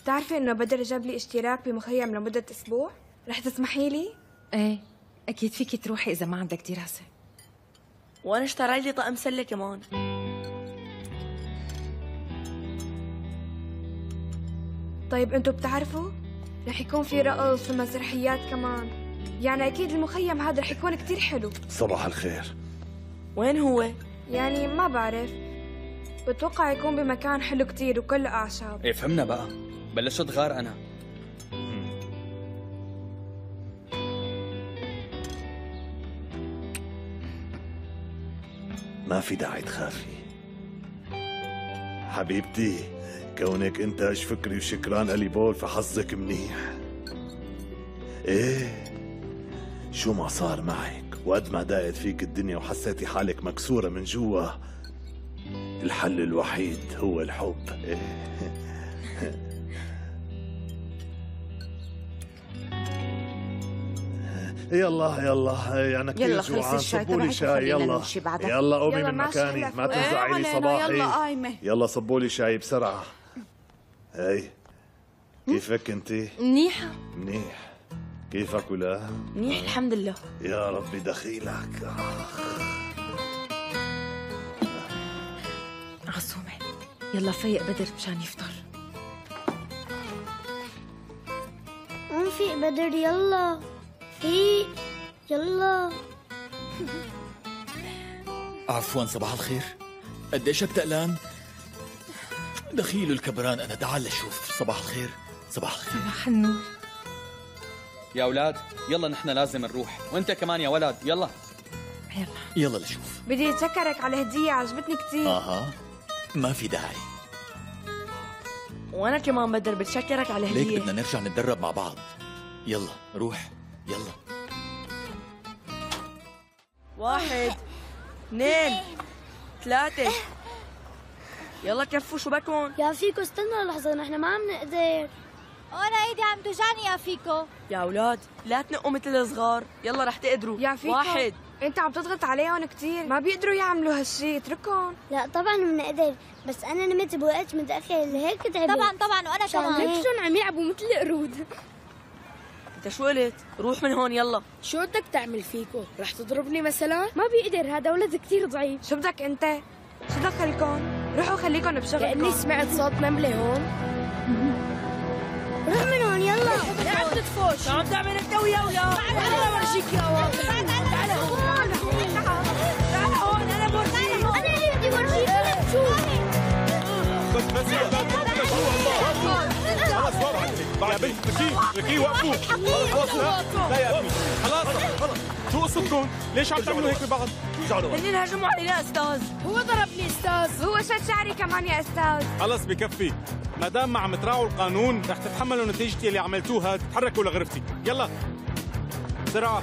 بتعرفي انه بدر جاب لي اشتراك بمخيم لمدة اسبوع؟ رح تسمحي لي؟ ايه اكيد فيكي تروحي اذا ما عندك دراسة. وانا اشتري لي طقم سلة كمان. طيب انتوا بتعرفوا؟ رح يكون في رقص ومسرحيات كمان، يعني اكيد المخيم هذا رح يكون كتير حلو. صباح الخير. وين هو؟ يعني ما بعرف، بتوقع يكون بمكان حلو كتير وكله اعشاب. ايه فهمنا بقى، بلشت غار انا. ما في داعي تخافي حبيبتي، كونك انتاج فكري وشكران الي بول فحظك منيح. ايه شو ما صار معك وقد ما ضاقت فيك الدنيا وحسيتي حالك مكسورة من جوا، الحل الوحيد هو الحب. إيه. يلا يعني كثير جوعان، صبوا لي شاي. يلا قومي من مكاني، ما توزعي لي صباحي. يلا صبوا لي شاي بسرعة. هي كيفك انتي؟ منيحة. منيح. كيفك ولا؟ منيح الحمد لله. يا ربي دخيلك. عصومة يلا فيق بدر مشان يفطر. فيق بدر يلا فيق يلا. عفوا صباح الخير. قديشك تقلان؟ دخيل الكبران أنا، تعال لشوف. صباح الخير. صباح الخير. صباح النور. يا أولاد يلا نحن لازم نروح، وأنت كمان يا ولد يلا. يلا لشوف. بدي أتشكرك على الهدية، عجبتني كتير. ما في داعي. وانا كمان بدر بتشكرك على الهدية. ليك بدنا نرجع نتدرب مع بعض. يلا روح يلا. 1 2 3 يلا كفوا شو بكون. يا فيكو استنى لحظة، نحن ما عم نقدر. أنا ايدي عم توجعني يا فيكو. يا اولاد لا تنقوا مثل الصغار، يلا رح تقدروا. يا فيكو 1 انت عم تضغط عليهم كثير، ما بيقدروا يعملوا هالشيء، اتركهم. لا طبعا بنقدر، بس انا نمت بوقت متأخر لهيك تعبت. طبعا وانا كمان. ليش عم يلعبوا مثل القرود؟ انت شو قلت؟ روح من هون يلا. شو بدك تعمل فيكو؟ رح تضربني مثلا؟ ما بيقدر، هذا ولد كثير ضعيف. شو بدك انت؟ شو دخلكم؟ روحوا خليكم بشغلكم. كأني سمعت صوت نملة هون. روح من هون يلا. لا عم تدفوش. شو عم تعمل انت ويا اولاد؟ تعال اورجيك يا واطي. تعال هون. تعال هون انا بورجيك. انا اللي بدي اورجيك، ولا تشوف. بس يا اولاد خلص صار عندك. يا بنت لكي وقفوا. خلص لا يا ابني خلاص. شو قصتكم؟ ليش عم تعملوا هيك ببعض؟ هن هجموا علينا استاذ. هو ضربني استاذ. هو شد شعري كمان يا استاذ. خلص بكفي، ما دام ما عم تراعوا القانون رح تتحملوا نتيجة اللي عملتوها. تتحركوا لغرفتي يلا بسرعة.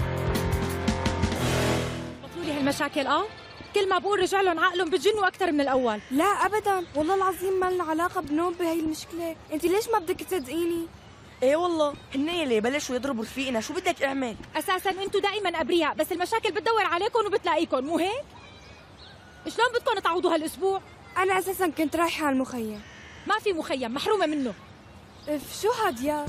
بطلوا لي هالمشاكل. كل ما بقول رجع لهم عقلهم بتجنوا اكثر من الاول. لا ابدا، والله العظيم ما لنا علاقه بنوب بهي المشكله، انت ليش ما بدك تصدقيني؟ ايه والله هن اللي بلشوا يضربوا رفيقنا، شو بدك اعمل؟ اساسا انتم دائما ابرياء، بس المشاكل بتدور عليكم وبتلاقيكم، مو هيك؟ شلون بدكم تعوضوا هالاسبوع؟ انا اساسا كنت رايحه على المخيم. ما في مخيم، محرومه منه. شو هاد يا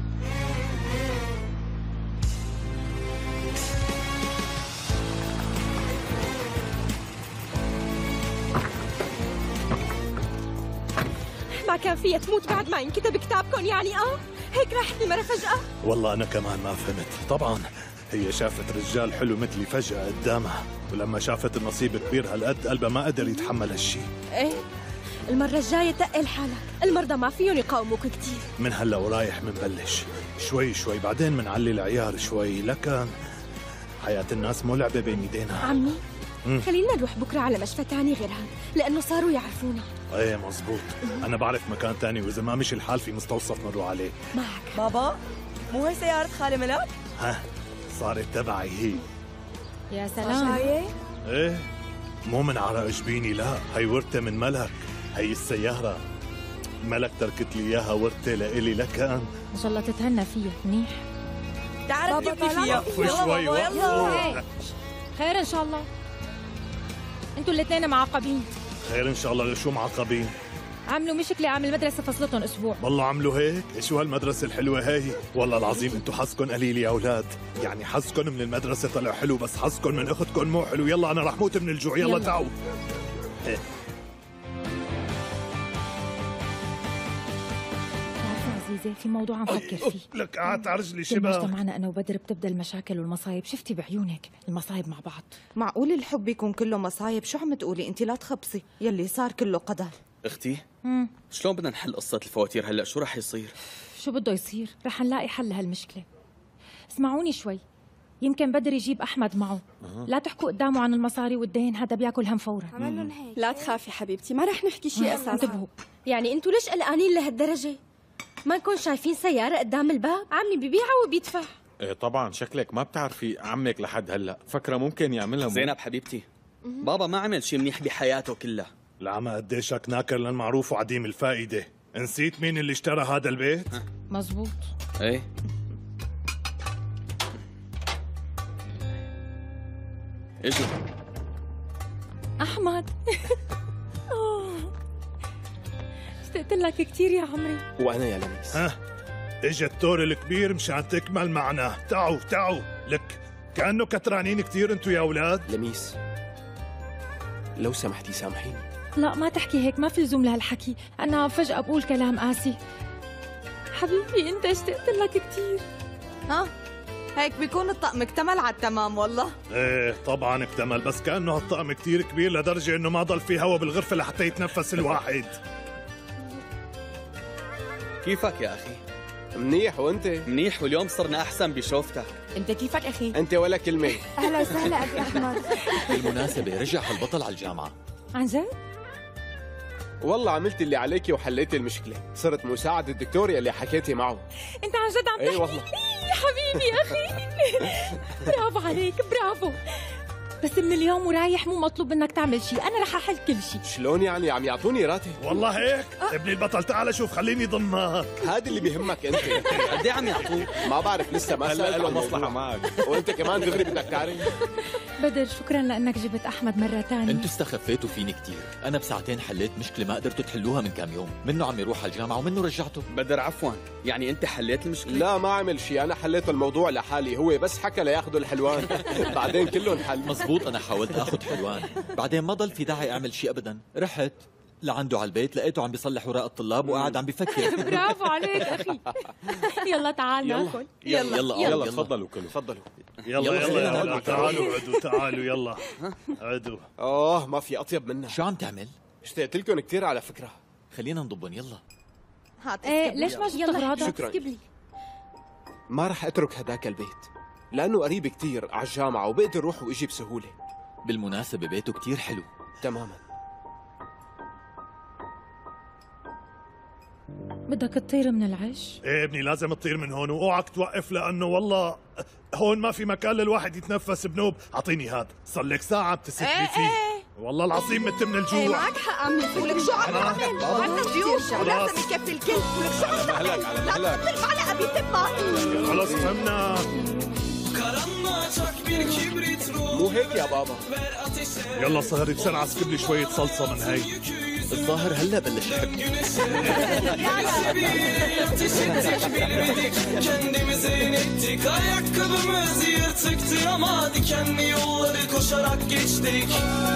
ما كان فيها تموت بعد ما ينكتب كتابكم يعني. هيك راحت المرة فجأة. والله أنا كمان ما فهمت. طبعا هي شافت رجال حلو مثلي فجأة قدامها، ولما شافت النصيب كبير هالقد قلبها ما قدر يتحمل هالشي. ايه المرة الجاية تقل حالك، المرضى ما فيهم يقاوموك كتير. من هلا ورايح منبلش شوي شوي، بعدين منعلي العيار شوي، لكن حياة الناس مو لعبة بين ايدينا. عمي خلينا نروح بكرة على مشفى تاني غير هان، لأنه صاروا يعرفونا. ايه مزبوط، أنا بعرف مكان تاني، وإذا ما مشي الحال في مستوصف نروح عليه. معك بابا، مو هي سيارة خالي ملاك؟ ها صارت تبعي هي. يا سلام. ايه مو من عرق جبيني، لا هي ورثة من ملك. هي السيارة ملك تركت لي إياها ورثة لإلي، لكن إن شاء الله تتهنى فيها منيح. تعال تكفي فيها. يلا بابا يلا. خير إن شاء الله. انتوا الاثنين معاقبين. خير إن شاء الله. لشو معاقبين؟ عملوا مشكلة عم المدرسة فصلتهم أسبوع. والله عملوا هيك؟ شو هالمدرسة الحلوة هاي؟ والله العظيم انتو حظكن قليل يا أولاد. يعني حظكن من المدرسة طلع حلو، بس حظكن من أختكن مو حلو. يلا أنا رح موت من الجوع. يلا تعوا. عزيزة في موضوع عم فكر فيه. لك قعدت على رجلي شبه. مجتمعنا أنا وبدر بتبدأ المشاكل والمصايب، شفتي بعيونك المصايب مع بعض. معقول الحب يكون كله مصايب؟ شو عم تقولي انت؟ لا تخبصي، يلي صار كله قدر. اختي شلون بدنا نحل قصة الفواتير هلا؟ شو رح يصير؟ شو بده يصير؟ رح نلاقي حل لهالمشكلة. اسمعوني شوي، يمكن بدر يجيب أحمد معه. لا تحكوا قدامه عن المصاري والدين، هذا بياكل هم فورا. عملن هيك. لا تخافي حبيبتي، ما رح نحكي شيء اساسا. انتبهوا. يعني انتوا ليش قلقانين لهالدرجة؟ ما نكون شايفين سيارة قدام الباب؟ عمي ببيعها وبيدفع. ايه طبعا، شكلك ما بتعرفي عمك لحد هلا، فكرة ممكن يعملها. زينب حبيبتي، بابا ما عمل شيء منيح بحياته كلها. العمى قديشك ناكر للمعروف وعديم الفائدة. نسيت مين اللي اشترى هذا البيت؟ مزبوط. ايه اجوا. أحمد اشتقت لك كثير يا عمري. وانا يا لميس. اجى التور الكبير مشان تكمل معنا. تعوا لك كأنه كترانين كثير انتو يا اولاد. لميس لو سمحتي سامحيني. لا ما تحكي هيك، ما في لزوم لهالحكي. أنا فجأة بقول كلام قاسي. حبيبي أنت اشتقت لك كثير. هيك بيكون الطقم اكتمل على التمام والله. ايه طبعا اكتمل، بس كأنه هالطقم كثير كبير لدرجة انه ما ضل في هوا بالغرفة لحتى يتنفس الواحد. كيفك يا اخي؟ منيح، وانت؟ منيح، واليوم صرنا احسن بشوفتك. انت كيفك اخي؟ انت ولا كلمة. أهلا وسهلا أبي أحمد. بالمناسبة رجع هالبطل على الجامعة. عن جد؟ والله عملت اللي عليكي وحليتي المشكلة، صرت مساعد الدكتور يلي حكيتي معه. أنت عن جد عم تحكي؟ اي والله. يا حبيبي يا أخي برافو عليك، برافو. بس من اليوم ورايح مو مطلوب منك تعمل شيء، أنا رح أحل كل شيء. شلون يعني؟ عم يعطوني راتب. والله هيك؟ ابني البطل تعال شوف، خليني ضمك. هذا اللي بيهمك انت. قد ايه عم يعطوك؟ ما بعرف لسه، ما سأل له مصلحة معك. وانت كمان دغري بدك تعرف. بدر شكرا لأنك جبت أحمد مرة ثانية. انتوا استخفيتوا فيني كثير، أنا بساعتين حليت مشكلة ما قدرتوا تحلوها من كم يوم، منه عم يروح على الجامعة ومنه رجعته. بدر عفوا، يعني أنت حليت المشكلة؟ لا ما عمل شيء، أنا حليت الموضوع لحالي، هو بس حكى لياخذوا الحلوان. بعدين كله انحل. مزبوط، أنا حاولت آخذ حلوان، بعدين ما ضل في داعي أعمل شيء أبدا. رحت لعنده على البيت لقيته عم بيصلح اوراق الطلاب وقاعد عم بفكر. برافو عليك اخي. يلا تعال ناكل. يلا تفضلوا كلوا. تفضلوا. يلا تعالوا عدوا، تعالوا يلا عدوا. ما في اطيب منها. شو عم تعمل؟ اشتقت لكم كثير على فكرة. خلينا نضبن. يلا ايه ليش ما جبت اغراضك؟ شكرا. ما رح اترك هداك البيت لانه قريب كثير على الجامعة وبقدر اروح واجي بسهولة. بالمناسبة بيته كثير حلو. تماما. بدك تطير من العش؟ ايه ابني لازم تطير من هون، واوعك توقف لانه والله هون ما في مكان للواحد يتنفس بنوب. اعطيني هاد، صار لك ساعة بتسكلي فيه. والله العظيم مت من الجوع. ايه معك حق عمي. ولك شو عم تعمل؟ عنا ضيوف ولازم يكفي الكل. ولك شو عم تعمل؟ لا تحط المعلقة بتمك. خلص فهمنا. مو هيك يا بابا. يلا صهري بسرعة اسكب لي شوية صلصة من هاي. الظاهر هلا بلش يحب. Kendimize inettik, ayakkabımız yırtıktı ama dikenli yolları koşarak geçtik.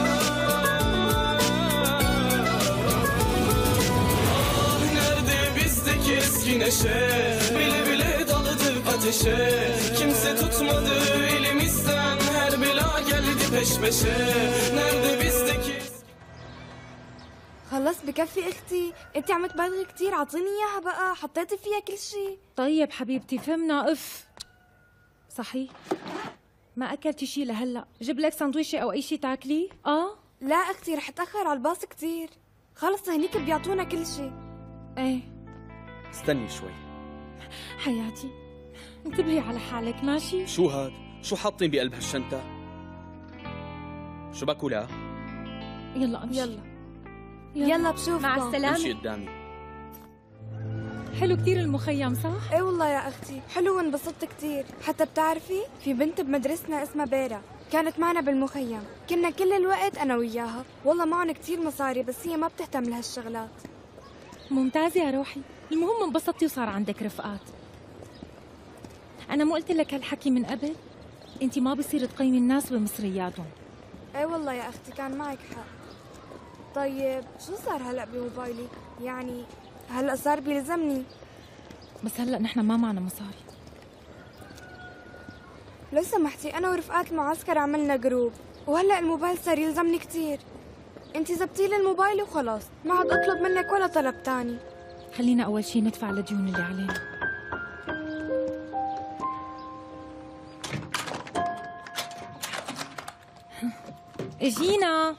Nerede bizdeki eski neşe, bile bile daladık ateşe. Kimse tutmadı elimizden, her bela geldi peş peşe. Nerede bizdeki... خلص بكفي اختي، انت عم تبالغي كثير، اعطيني اياها بقى، حطيتي فيها كل شيء. طيب حبيبتي فهمنا. اف صحيح ما اكلتي شيء لهلا، جيب لك سندويشه او اي شيء تاكليه؟ لا اختي رح اتاخر على الباص كثير، خلص هنيك بيعطونا كل شيء. ايه استني شوي حياتي، انتبهي على حالك ماشي؟ شو هاد؟ شو حاطين بقلب هالشنطة؟ شو باكلها؟ يلا امشي. يلا بشوفكم. مع السلامة. امشي قدامي. حلو كتير المخيم صح؟ ايه والله يا اختي حلو، انبسطت كتير. حتى بتعرفي في بنت بمدرستنا اسمها بيرا كانت معنا بالمخيم، كنا كل الوقت انا وياها. والله معهم كتير مصاري بس هي ما بتهتم لهالشغلات. ممتازة يا روحي. المهم انبسطتي وصار عندك رفقات. أنا مو قلت لك هالحكي من قبل؟ أنت ما بصير تقيمي الناس بمصرياتهم. اي والله يا اختي كان معك حق. طيب شو صار هلا بموبايلي؟ يعني هلا صار بيلزمني. بس هلا نحن ما معنا مصاري. لو سمحتي انا ورفقات المعسكر عملنا جروب، وهلا الموبايل صار يلزمني كثير. انت زبطي لي الموبايل وخلاص، ما عاد اطلب منك ولا طلب تاني. خلينا اول شيء ندفع الديون اللي علينا. اجينا.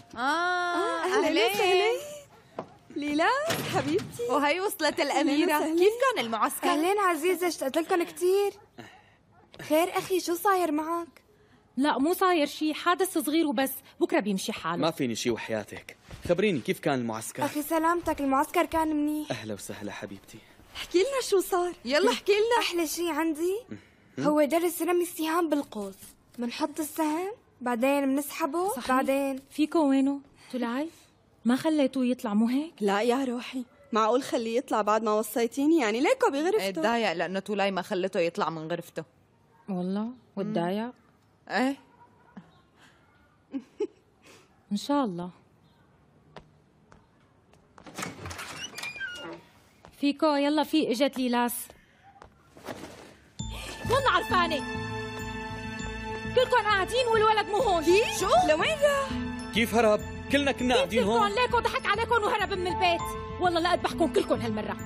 اهلين ليلى حبيبتي. وهي وصلت الأميرة. كيف كان المعسكر؟ اهلين عزيزة، اشتقت لكم كثير. خير اخي، شو صاير معك؟ لا مو صاير شيء، حادث صغير وبس، بكره بيمشي حاله. ما فيني شيء وحياتك. خبريني كيف كان المعسكر؟ اخي سلامتك، المعسكر كان منيح. اهلا وسهلا حبيبتي. احكي لنا شو صار. يلا احكي لنا. احلى شيء عندي هو درس رمي السهام بالقوس. بنحط السهم بعدين بنسحبه. صحيح. بعدين فيكو وينه؟ تولاي ما خليتوه يطلع مو هيك؟ لا يا روحي، معقول خليه يطلع بعد ما وصيتيني؟ يعني ليكو بغرفته. اتضايق لانه تولاي ما خلته يطلع من غرفته. والله واتضايق؟ ايه ان شاء الله. فيكو يلا، في اجت ليلاس. والله عرفانه كلكم قاعدين والولد مو هون. شو؟ لوين راح؟ كيف هرب؟ كلنا كنا قاعدين هون. ليكو ضحك عليكم وهرب من البيت. والله لا اذبحكم كلكم هالمره.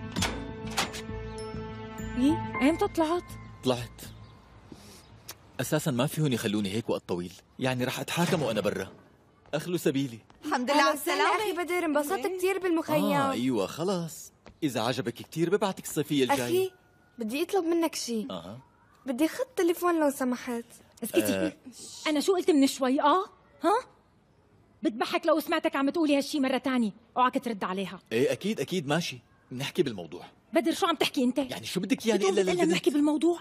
ايمتى طلعت؟ طلعت. اساسا ما فيهم يخلوني هيك وقت طويل، يعني رح اتحاكم وانا برا. اخلوا سبيلي. الحمد لله على السلامة. اخي بدر، انبسطت كثير بالمخيم. ايوه خلاص، اذا عجبك كثير ببعتك الصيفيه الجايه. اخي بدي اطلب منك شيء. بدي خط تليفون لو سمحت. اسكتي. انا شو قلت من شوي؟ ها بتضحك لو سمعتك عم تقولي هالشي مره تانية. اوعك ترد عليها. ايه اكيد اكيد ماشي، بنحكي بالموضوع. بدر شو عم تحكي انت؟ يعني شو بدك يعني الا نحكي بالموضوع؟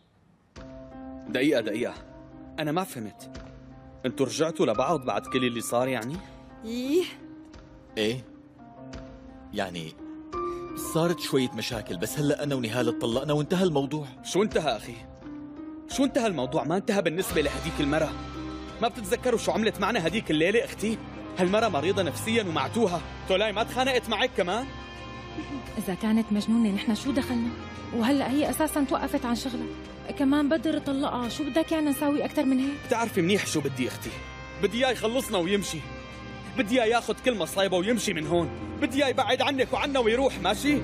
دقيقة أنا ما فهمت. أنتوا رجعتوا لبعض بعد كل اللي صار يعني؟ إيه يعني صارت شوية مشاكل، بس هلأ أنا ونهال اتطلقنا وانتهى الموضوع. شو انتهى أخي؟ شو انتهى الموضوع؟ ما انتهى بالنسبة لهديك المرة. ما بتتذكروا شو عملت معنا هديك الليلة أختي؟ هالمرة مريضة نفسيا ومعتوها. تولاي ما تخانقت معك كمان؟ إذا كانت مجنونة نحن شو دخلنا؟ وهلأ هي أساساً توقفت عن شغلها. كمان بدر طلقها، شو بدك يعني نساوي أكتر من هيك؟ بتعرفي منيح شو بدي أختي. بدي إياه يخلصنا ويمشي. بدي إياه ياخذ كل مصايبه ويمشي من هون. بدي إياه يبعد عنك وعنا ويروح. ماشي؟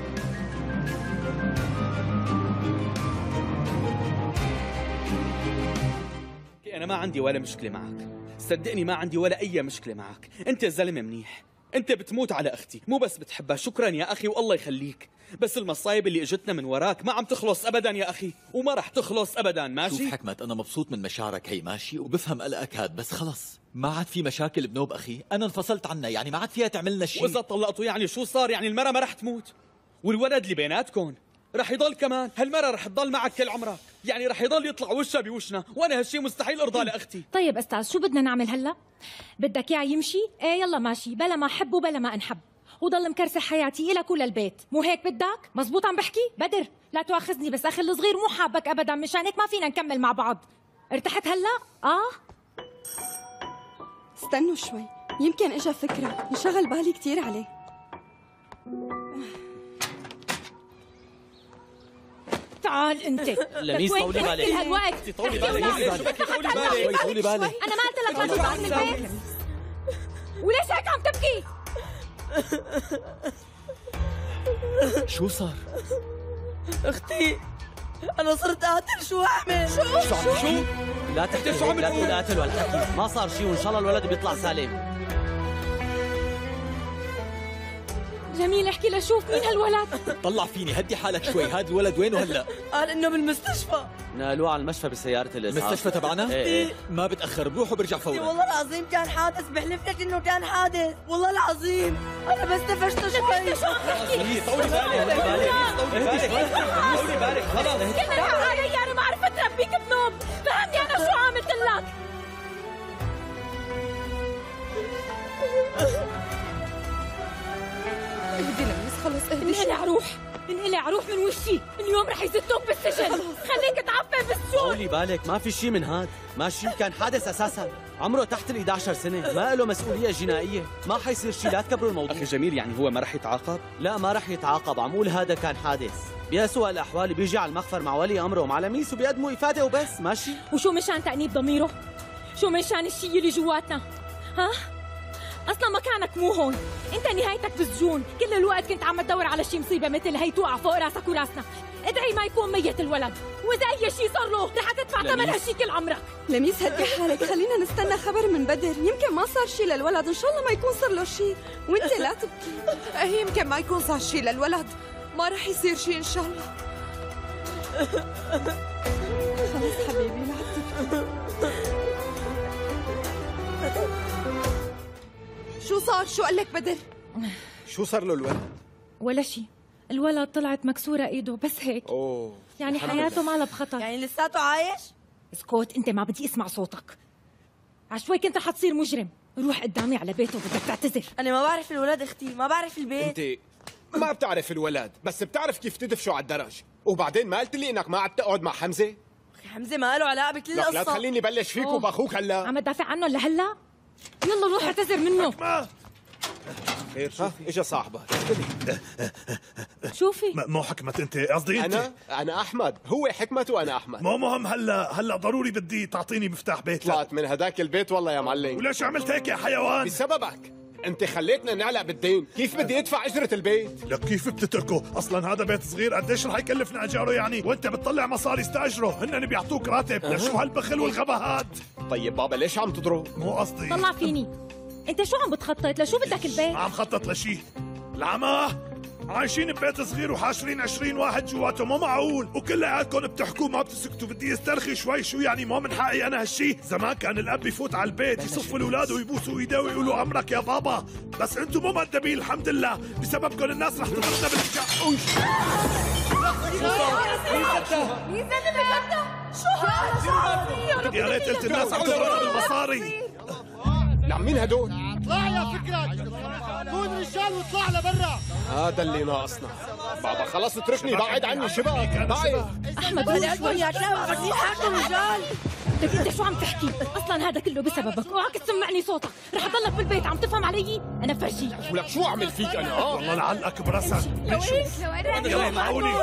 أنا ما عندي ولا مشكلة معك، صدقني ما عندي ولا أي مشكلة معك. أنت زلمة منيح، أنت بتموت على أختي، مو بس بتحبها. شكرا يا أخي والله يخليك. بس المصايب اللي اجتنا من وراك ما عم تخلص أبدا يا أخي، وما رح تخلص أبدا. ماشي؟ شوف حكمت، أنا مبسوط من مشاعرك هي ماشي، وبفهم قلقك هاد، بس خلص ما عاد في مشاكل بنوب أخي. أنا انفصلت عنها، يعني ما عاد فيها تعملنا شيء. وإذا طلقتوا يعني شو صار؟ يعني المرة ما رح تموت، والولد اللي بيناتكم رح يضل كمان. هالمرة رح تضل معك كل عمرك، يعني رح يضل يطلع وشها بوشنا، وأنا هالشي مستحيل أرضى لأختي. طيب أستاذ شو بدنا نعمل هلا؟ بدك إياه يمشي؟ إيه يلا ماشي، بلا ما أحب وبلا ما أنحب، وضل مكرسة حياتي إلك وللبيت. مو هيك بدك؟ مزبوط عم بحكي؟ بدر لا تواخذني، بس أخي الصغير مو حابك أبدا، مشان هيك ما فينا نكمل مع بعض. ارتحت هلا؟ استنوا شوي، يمكن إجا فكرة انشغل بالي كتير عليه. تعال انت. لميس طولي بالك. كل هالوقت طولي بالك. طولي بالك. انا ما قلت لك ما تطلع من البيت؟ وليش هيك عم تبكي؟ شو صار؟ اختي انا صرت قاتل. شو اعمل؟ شو؟ لا تحكي، لا تقول قاتل ولا تحكي. ما صار شيء وان شاء الله الولد بيطلع سالم. جميل احكي لشوف مين هالولد. طلع فيني، هدي حالك شوي. هاد الولد وينه هلا؟ قال انه بالمستشفى. نقلوه على المشفى بسيارة الاسعاف. المستشفى تبعنا؟ ايه. ما بتأخر، بروح وبرجع فورا. والله العظيم كان حادث، بحلف لك انه كان حادث. والله العظيم انا بس تفشت شوي. طولي بالك خلاص. كلنا علي، انا ما عرفت ربيك بنوب. فهمني انا شو عملت لك؟ بدي لمس خلص اهدي. انقلع روح من وشي، اليوم رح يزتوك بالسجن. خليك تعفن بالسوق. طولي بالك، ما في شيء من هاد، ماشي كان حادث اساسا، عمره تحت ال 11 سنة، ما له مسؤولية جنائية، ما حيصير شيء، لا تكبروا الموضوع. أخي جميل يعني هو ما رح يتعاقب؟ لا ما رح يتعاقب، عم قول هذا كان حادث، بأسوأ الأحوال بيجي على المخفر مع ولي أمره ومع لميس وبيقدموا إفادة وبس، ماشي؟ وشو مشان تأنيب ضميره؟ شو مشان الشيء اللي جواتنا؟ ها؟ اصلا مكانك مو هون، انت نهايتك بالسجون، كل الوقت كنت عم تدور على شي مصيبه مثل هي توقع فوق راسك وراسنا، ادعي ما يكون ميت الولد، واذا اي شيء صار له رح تدفع ثمن هالشي كل عمرك. لميس هدي حالك، خلينا نستنى خبر من بدر، يمكن ما صار شي للولد، ان شاء الله ما يكون صار له شي، وانت لا تبكي. يمكن ما يكون صار شي للولد، ما رح يصير شي ان شاء الله. خلص حبيبي لا تبكي. شو صار؟ شو قال لك بدر؟ شو صار له الولد؟ ولا شيء، الولد طلعت مكسوره ايده بس هيك. اوه يعني حياته ما لها بخطر. يعني لساته عايش؟ اسكت انت، ما بدي اسمع صوتك. عشوي كنت رح تصير مجرم، روح قدامي على بيته بدك تعتذر. انا ما بعرف الولد اختي، ما بعرف البيت. انت ما بتعرف الولد، بس بتعرف كيف تدفشوا على الدرج، وبعدين ما قلت لي انك ما عاد تقعد مع حمزه؟ حمزه ما له علاقه بكل القصه. لا تخليني بلش فيك وباخوك هلا. عم تدافع عنه لهلا؟ يلا روح اعتذر منه. خير شوفي اجا صاحبك. شوفي مو حكمت انت، قصدي انت. انا احمد، هو حكمت وانا احمد. مو مهم، هلا ضروري بدي تعطيني مفتاح بيتك. طلعت من هداك البيت والله يا معلم. وليش عملت هيك يا حيوان؟ بسببك، انت خليتنا نعلق بالدين، كيف بدي ادفع اجرة البيت؟ لك كيف بتتركه؟ اصلا هذا بيت صغير، قديش رح يكلفنا ايجاره يعني؟ وانت بتطلع مصاري استاجره، هن بيعطوك راتب، لشو هالبخل والغبا هاد؟ طيب بابا ليش عم تضرب؟ مو قصدي. طلع فيني، انت شو عم بتخطط؟ لشو بدك البيت؟ ما عم خطط لشي، العمى عايشين ببيت صغير وحاشرين 20 واحد جواته، مو معقول، وكلياتكم بتحكوا ما بتسكتوا، بدي استرخي شوي، شو يعني مو من حقي انا هالشي؟ زمان كان الاب يفوت على البيت يصف الاولاد ويبوسوا ايديه ويقولوا امرك يا بابا، بس انتم مو مؤدبين الحمد لله، بسببكم الناس رح تضربنا بالحجاب. يا ريت قلت الناس عم تضربنا بالمصاري. نعم مين هدول؟ اطلع يا فكرك، كون رجال واطلع لبرا. هذا اللي ناقصنا. بابا خلص اتركني، بعد عني شباب، بعد. احمد هلا شوي يا شباب، بدي حاكم رجال. لك انت شو عم تحكي؟ اصلا هذا كله بسببك، اوعك تسمعني صوتك، رح اضلك بالبيت، عم تفهم علي؟ انا فرجيك. ولك شو اعمل فيك انا؟ والله لعلقك براسك. يلا معقولي.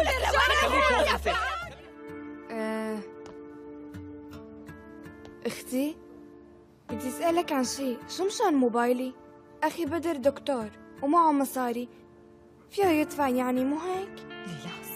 اختي بدي اسألك عن شيء، شو مشان موبايلي؟ اخي بدر دكتور ومعه مصاري، فيه يدفع يعني، مو هيك؟ ليلاس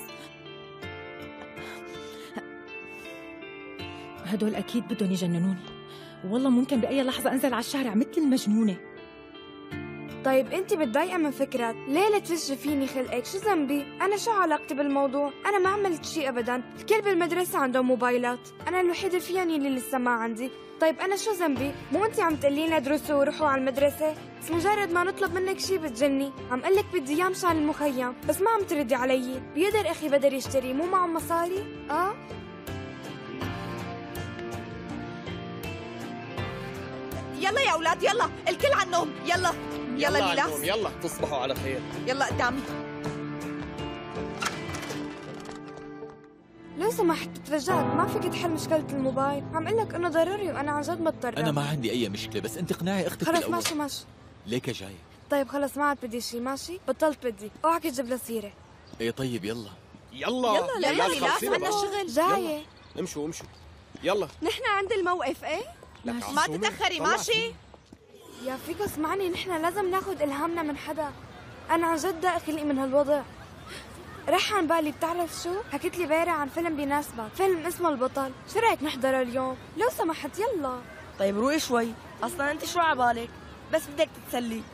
هدول اكيد بدهم يجننوني، والله ممكن باي لحظه انزل على الشارع مثل المجنونه. طيب انت متضايقه من فكرة ليه تفشي فيني خلقك؟ شو ذنبي؟ انا شو علاقتي بالموضوع؟ انا ما عملت شيء ابدا، الكل بالمدرسه عندهم موبايلات، انا الوحيده فيني اللي لسه ما عندي. طيب انا شو ذنبي؟ مو انت عم تقلينا ادرسوا وروحوا على المدرسه؟ بس مجرد ما نطلب منك شيء بتجني، عم قلك بدي اياه مشان المخيم، بس ما عم تردي علي. بيقدر اخي بدر يشتري، مو معه مصاري؟ يلا يا اولاد يلا، الكل على النوم، يلا يلا ليلاس، يلا تصبحوا على خير. يلا قدامي. لو سمحت ترجاك، ما فيك تحل مشكلة الموبايل، عم قلك انه ضروري وانا عن جد مضطرة. انا ما عندي اي مشكلة، بس انت اقنعي اختك خلص الأول. ماشي. ليك جاي؟ طيب خلص ما عاد بدي شيء، ماشي؟ بطلت بدي، اوعك تجيب لها سيرة. ايه طيب يلا يلا ليلاس عنا شغل. جاية. امشوا يلا. نحن عند الموقف ايه؟ ما تتأخري ماشي؟ يا فيكو اسمعني، نحن لازم ناخذ الهامنا من حدا، انا عن جد ضاق خلقي من هالوضع. رح عن بالي، بتعرف شو؟ حكيت لي بيرة عن فيلم بيناسبك، فيلم اسمه البطل، شو رايك نحضره اليوم؟ لو سمحت يلا. طيب روقي شوي، اصلا انت شو عبالك؟ بس بدك تتسلي.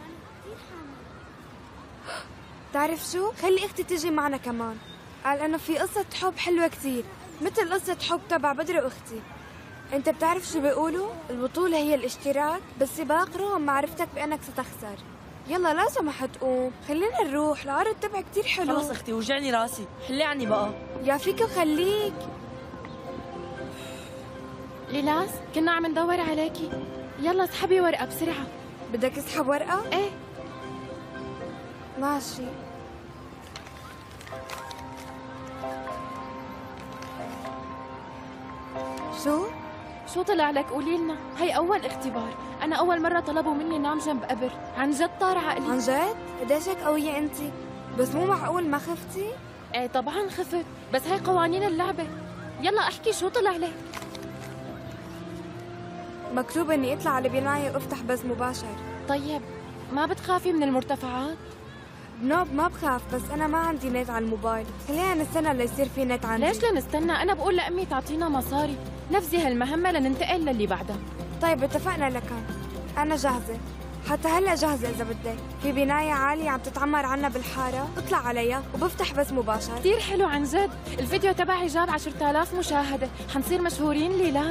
تعرف شو؟ خلي اختي تجي معنا كمان، قال انه في قصة حب حلوة كتير، مثل قصة حب تبع بدر واختي. انت بتعرف شو بيقولوا؟ البطولة هي الاشتراك، بالسباق رغم معرفتك بانك ستخسر. يلا لا سمحت قوم، خلينا نروح، العرض تبعك كتير حلو. خلص اختي وجعني راسي، حلي عني بقى. يا فيكو خليك. ليلاس كنا عم ندور عليكي، يلا اسحبي ورقة بسرعة. بدك اسحب ورقة؟ ايه ماشي. شو طلع لك؟ قولي لنا. هي أول اختبار، أنا أول مرة طلبوا مني نام جنب قبر، عن جد طار عقلي. عن جد؟ قديش هيك قوية أنت؟ بس مو معقول ما خفتي؟ ايه طبعا خفت، بس هي قوانين اللعبة. يلا احكي شو طلع لك؟ مكتوب اني اطلع على بناية وافتح بث مباشر. طيب ما بتخافي من المرتفعات؟ نوب ما بخاف، بس انا ما عندي نت على الموبايل، خلينا نستنى ليصير في نت عندي. ليش لنستنى؟ انا بقول لامي تعطينا مصاري نفذي هالمهمة لننتقل للي بعدها. طيب اتفقنا لكان، انا جاهزة، حتى هلا جاهزة إذا بدك. في بناية عالية عم تتعمر عنا بالحارة، اطلع عليها وبفتح بث مباشر. كثير حلو عن جد، الفيديو تبعي جاب 10,000 مشاهدة، حنصير مشهورين ليلاس.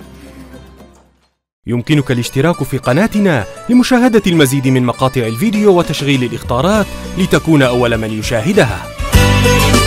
يمكنك الاشتراك في قناتنا لمشاهدة المزيد من مقاطع الفيديو وتشغيل الإخطارات لتكون أول من يشاهدها.